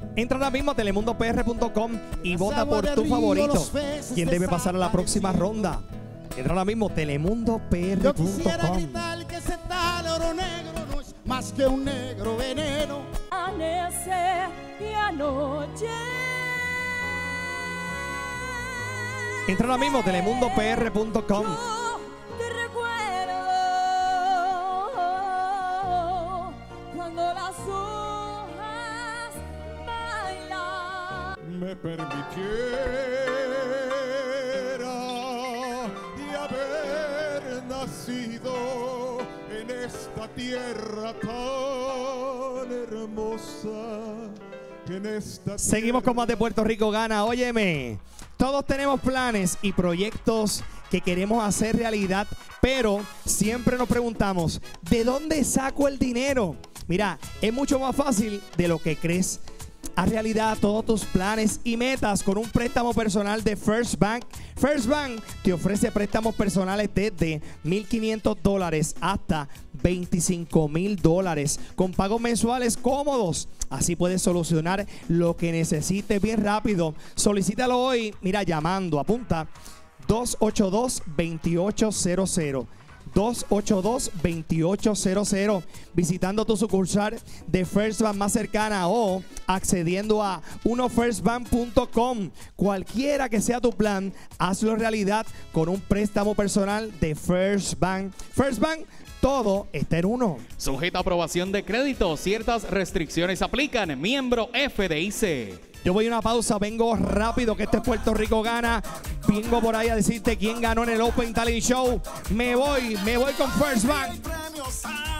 Entra ahora mismo a telemundopr.com y vota por tu favorito. ¿Quién debe pasar a la próxima ronda? Entra ahora mismo a telemundopr.com. Yo quisiera gritar que ese tal oro negro no es más que un negro veneno. Amanece y anoche. Entra ahora mismo a telemundopr.com. Yo te recuerdo cuando las hojas bailan. Me permitiera y haber nacido en esta tierra tan hermosa. Seguimos con más de Puerto Rico Gana. Óyeme, todos tenemos planes y proyectos que queremos hacer realidad, pero siempre nos preguntamos, ¿de dónde saco el dinero? Mira, es mucho más fácil de lo que crees. Haz realidad todos tus planes y metas con un préstamo personal de First Bank. First Bank te ofrece préstamos personales desde $1,500 hasta $25,000 con pagos mensuales cómodos. Así puedes solucionar lo que necesites bien rápido. Solicítalo hoy, mira, llamando, apunta 282-2800. 282-2800, visitando tu sucursal de First Bank más cercana o accediendo a unofirstbank.com. Cualquiera que sea tu plan, hazlo realidad con un préstamo personal de First Bank. First Bank, todo está en uno. Sujeta a aprobación de crédito, ciertas restricciones aplican. Miembro FDIC. Yo voy a una pausa, vengo rápido, que este es Puerto Rico Gana. Vengo por ahí a decirte quién ganó en el Open Talent Show. Me voy con First Bank.